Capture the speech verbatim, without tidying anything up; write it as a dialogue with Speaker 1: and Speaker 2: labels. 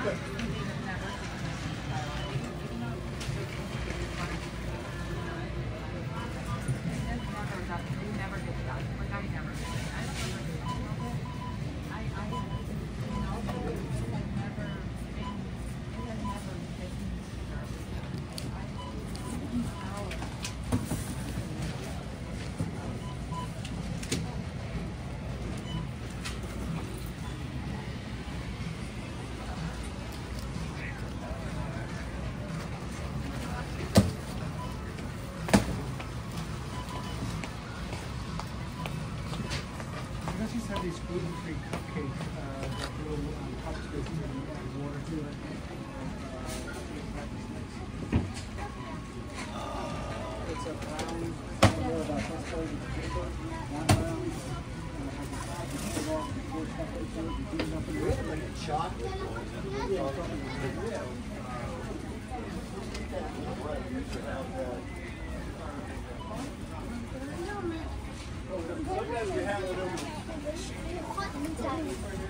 Speaker 1: These gluten-free cupcake uh, that little um, cups with uh, water to it. Uh, it's a brown, I don't know about this color, it's paper, one brown. Uh, has a top, you put it off, you pour stuff into it, you do nothing with it. Like a chocolate going in. Yeah, something like that. Look at you have it over.